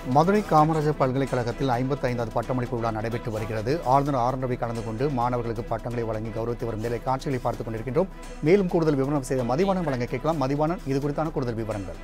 மதுரை காமராஜர் பல்கலைக்கழகத்தில் 55வது பட்டமளிப்பு விழா நடைபெற்று வருகிறது. ஆளுநர் ஆர் என் ரவி கலந்து கொண்டு மாணவர்களுக்கு பட்டங்களை வழங்கி கௌரவித்து வரும் நிலை காட்சிகளை பார்த்துக் கொண்டிருக்கின்றோம். மேலும் கூடுதல் விவரம் செய்த மதிவாணன் வழங்க கேட்கலாம். மதிவாணன், இது குறித்தான கூடுதல் விவரங்கள்.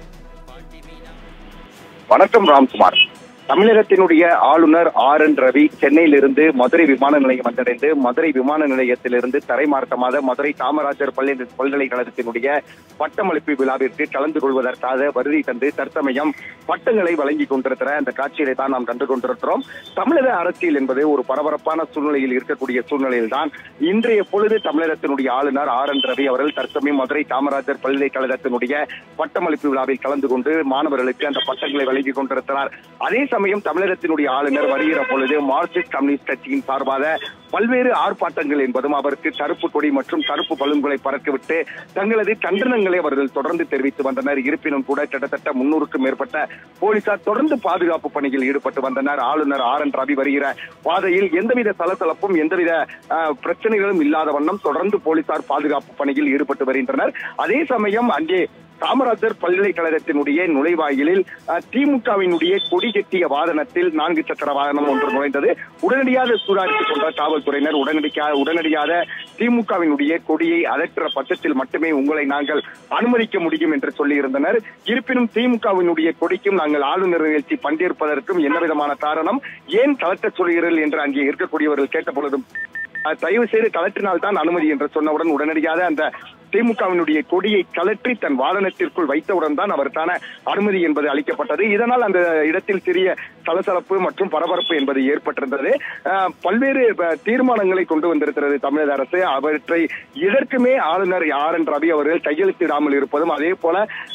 வணக்கம் ராம்குமார். தமிழகத்தினுடைய ஆளுநர் ஆர் என் ரவி சென்னையிலிருந்து மதுரை விமான நிலையம் வந்தடைந்து மதுரை விமான நிலையத்திலிருந்து தரைமார்க்கமாக மதுரை காமராஜர் பல்கலைக்கழகத்தினுடைய பட்டமளிப்பு விழாவிற்கு கலந்து கொள்வதற்காக வருகை தந்து தற்சமயம் பட்டங்களை வழங்கி கொண்டிருக்கிற அந்த காட்சியை தான் நாம் கண்டு கொண்டிருக்கிறோம். தமிழக அரசியல் என்பது ஒரு பரபரப்பான சூழ்நிலையில் இருக்கக்கூடிய சூழ்நிலையில் தான் இன்றைய பொழுது தமிழகத்தினுடைய ஆளுநர் ஆர் என் ரவி அவர்கள் தற்சமயம் மதுரை காமராஜர் பல்கலைக்கழகத்தினுடைய பட்டமளிப்பு விழாவில் கலந்து கொண்டு மாணவர்களுக்கு அந்த பட்டங்களை வழங்கி கொண்டிருக்கிறார். அதே சமயம் தமிழகத்தினுடைய ஆளுநர் வருகிற பொழுது மார்க்சிஸ்ட் கம்யூனிஸ்ட் கட்சியின் சார்பாக பல்வேறு ஆர்ப்பாட்டங்கள் என்பதும் அவருக்கு கருப்பு கொடி மற்றும் கருப்பு பலூன்களை பறக்கவிட்டு தங்களது கண்டனங்களை அவர்கள் தொடர்ந்து தெரிவித்து வந்தனர். இருப்பினும் கூட கிட்டத்தட்ட 300க்கும் மேற்பட்ட போலீசார் தொடர்ந்து பாதுகாப்பு பணியில் ஈடுபட்டு வந்தனர். ஆளுநர் ஆர் என் ரவி வருகிற பாதையில் எந்தவித சலசலப்பும் எந்தவித பிரச்சனைகளும் இல்லாத வண்ணம் தொடர்ந்து போலீசார் பாதுகாப்பு பணியில் ஈடுபட்டு வருகின்றனர். அதே சமயம் அங்கே காமராஜர் பல்கலைக்கழகத்தினுடைய நுழைவாயிலில் திமுகவினுடைய கொடி கட்டிய வாகனத்தில் 4 சக்கர வாகனம் ஒன்று நுழைந்தது. உடனடியாக சூதாரித்துக் கொண்ட காவல்துறையினர் உடனடியாக திமுகவினுடைய கொடியை அகற்ற பட்சத்தில் மட்டுமே உங்களை நாங்கள் அனுமதிக்க முடியும் என்று சொல்லியிருந்தனர். இருப்பினும் திமுகவினுடைய கொடிக்கும் நாங்கள் ஆளுநர் நிகழ்ச்சி பங்கேற்பதற்கும் என்ன விதமான காரணம், ஏன் கலெக்டர் சொல்கிறீர்கள் என்று அங்கே இருக்கக்கூடியவர்கள் கேட்ட பொழுதும் தயவு செய்து கலெக்டரினால் தான் அனுமதி என்று சொன்னவுடன் உடனடியாக அந்த திமுகவினுடைய கொடியை கலற்றி தன் வாகனத்திற்குள் வைத்தவுடன் தான் அவருக்கான அனுமதி என்பது அளிக்கப்பட்டது. இதனால் அந்த இடத்தில் சிறிய சலசலப்பு மற்றும் பரபரப்பு என்பது ஏற்பட்டிருந்தது. பல்வேறு தீர்மானங்களை கொண்டு வந்திருக்கிறது தமிழக அரசு. அவற்றை இதற்குமே ஆளுநர் ஆர் என் ரவி அவர்கள் கையெழுத்திடாமல் இருப்பதும், அதே போல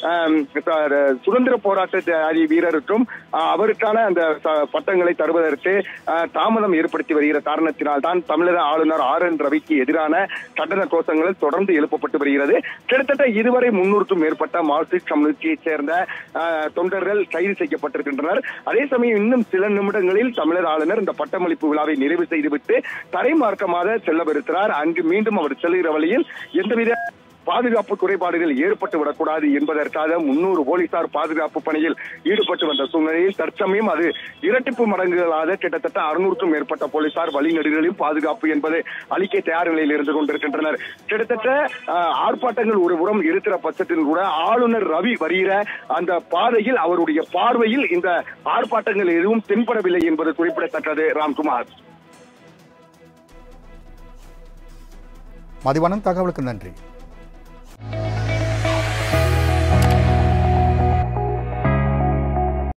சுதந்திர போராட்ட வீரருக்கும் அவருக்கான அந்த பட்டங்களை தருவதற்கு தாமதம் ஏற்படுத்தி வருகிற காரணத்தினால் தான் தமிழக ஆளுநர் ஆர் என் ரவிக்கு எதிரான கண்டன கோஷங்கள் தொடர்ந்து எழுப்பப்பட்டு வருகிறது. கிட்டத்தட்ட இதுவரை 300க்கும் மேற்பட்ட மார்க்சிஸ்ட் கம்யூனிஸ்டை சேர்ந்த தொண்டர்கள் கைது செய்யப்பட்டிருக்கின்றனர். அதே சமயம் இன்னும் சில நிமிடங்களில் தமிழக ஆளுநர் இந்த பட்டமளிப்பு விழாவை நிறைவு செய்துவிட்டு தரைமார்க்கமாக செல்லவிருக்கிறார். அங்கு மீண்டும் அவர் செல்கிற வழியில் எந்தவித பாதுகாப்பு குறைபாடுகள் ஏற்பட்டு விடக்கூடாது என்பதற்காக 300 போலீசார் பாதுகாப்பு பணியில் ஈடுபட்டு வந்த சூழ்நிலையில் தற்சமயம் அது இரட்டிப்பு மடங்குகளாக கிட்டத்தட்ட 600க்கும் மேற்பட்ட போலீசார் வழிநெடுகளிலும் பாதுகாப்பு என்பது அளிக்க தயார் நிலையில் இருந்து கொண்டிருக்கின்றனர். கிட்டத்தட்ட ஆர்ப்பாட்டங்கள் ஒரு புறம் இருக்கிற பட்சத்தில் கூட ஆளுநர் ரவி வருகிற அந்த பாதையில் அவருடைய பார்வையில் இந்த ஆர்ப்பாட்டங்கள் எதுவும் தென்படவில்லை என்பது குறிப்பிடத்தக்கது. ராம்குமார். மதிவாணன், தகவலுக்கு நன்றி.